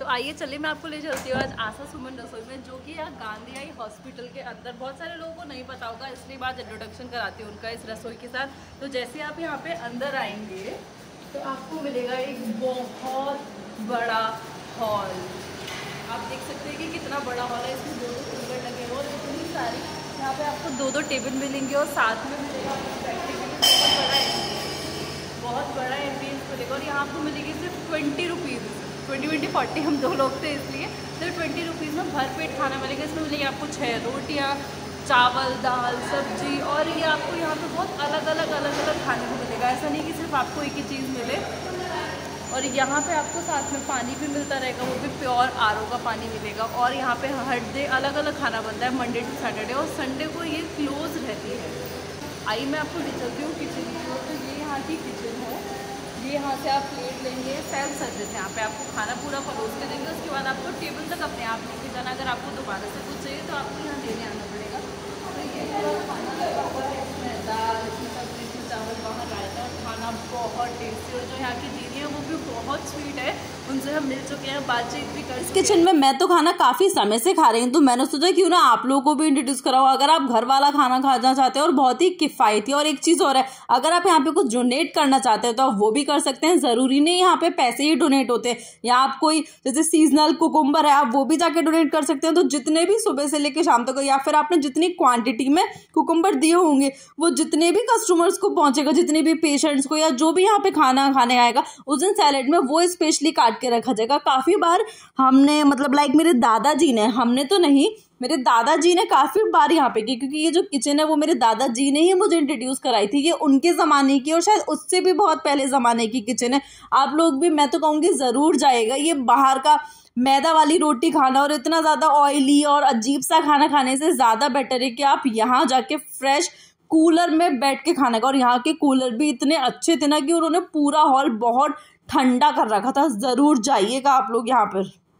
तो आइए चलिए मैं आपको ले चलती हूँ आज आशा सुमन रसोई में, जो कि यहाँ गांधी आई हॉस्पिटल के अंदर। बहुत सारे लोगों को नहीं पता होगा, इसलिए बाद इंट्रोडक्शन कराती हूँ उनका इस रसोई के साथ। तो जैसे आप यहाँ पे अंदर आएंगे तो आपको मिलेगा एक बहुत बड़ा हॉल। आप देख सकते हैं कि कितना बड़ा हॉल है। इसमें 2 टेबल लगे हुए और इतनी सारी यहाँ पे आपको 2 टेबल मिलेंगे और साथ में मिलेगा बैठने के लिए बहुत बड़ा एम्बियंस मिलेगा। और यहाँ आपको मिलेगी सिर्फ 20 रुपीज़, 20-40 हम 2 लोग थे इसलिए सिर्फ 20 रुपीज़ में भरपेट खाना मिलेगा। इसमें मिलेगी आपको 6 रोटियाँ, चावल, दाल, सब्जी, और ये आपको यहाँ पे बहुत अलग अलग खाने को मिलेगा। ऐसा नहीं कि सिर्फ आपको एक ही चीज़ मिले। और यहाँ पे आपको साथ में पानी भी मिलता रहेगा, वो भी प्योर आरओ का पानी मिलेगा। और यहाँ पे हर डे अलग अलग खाना बनता है, मंडे टू सैटरडे, और संडे को ये क्लोज रहती है। आइए मैं आपको ले चलती हूँ किचन की ओर। तो ये यहाँ की किचन है। ये यहाँ से आप प्लेट लेंगे, सेल्फ सर्विस, यहाँ पे आपको खाना पूरा परोस के देंगे। उसके बाद आपको टेबल तक अपने आप लेके जाना। अगर आपको दोबारा से कुछ चाहिए तो आपको यहाँ लेने आना पड़ेगा। तो ये पूरा खाना लगा हुआ है, इसमें दाल, इसमें सब्जी, इसमें चावल, बाहर रायता, और खाना बहुत टेस्टी। और जो यहाँ की दीदी है वो भी बहुत स्वीट है, उनसे हम मिल चुके हैं, बातचीत भी कर चुके हैं। किचन में मैं तो खाना काफी समय से खा रही हूँ, तो मैंने सोचा क्यों ना आप लोगों को भी इंट्रोड्यूस कराओ। अगर आप घर वाला खाना खाना चाहते हैं और बहुत ही किफायती, और एक चीज और है, अगर आप यहाँ पे कुछ डोनेट करना चाहते हो तो आप वो भी कर सकते हैं। जरूरी नहीं यहाँ पे पैसे ही डोनेट होते हैं। यहाँ आप कोई जैसे सीजनल कुकुम्बर है, आप वो भी जाके डोनेट कर सकते हैं। तो जितने भी सुबह से लेकर शाम तक, या फिर आपने जितनी क्वांटिटी में कुकुम्बर दिए होंगे, वो जितने भी कस्टमर्स को पहुंचेगा, जितने भी पेशेंट्स को, या जो भी यहाँ पे खाना खाने आएगा, उस दिन सैलेड में वो स्पेशली काट के रखा जाएगा। काफी बार हमने मतलब लाइक मेरे दादाजी ने, हमने तो नहीं, मेरे दादाजी ने काफी बार यहाँ पे की, क्योंकि ये जो किचन है वो मेरे दादाजी ने ही मुझे इंट्रोड्यूस कराई थी। ये उनके ज़माने की और शायद उससे भी बहुत पहले ज़माने की किचन है। आप लोग भी, मैं तो कहूँगी, ज़रूर जाएगा। ये बाहर का मैदा वाली रोटी खाना और इतना ज़्यादा ऑयली और अजीब सा खाना खाने से ज़्यादा बेटर है कि आप यहाँ जाके फ्रेश कूलर में बैठ के खाना खाओ। और यहाँ के कूलर भी इतने अच्छे थे ना कि उन्होंने पूरा हॉल बहुत ठंडा कर रखा था। ज़रूर जाइएगा आप लोग यहाँ पर।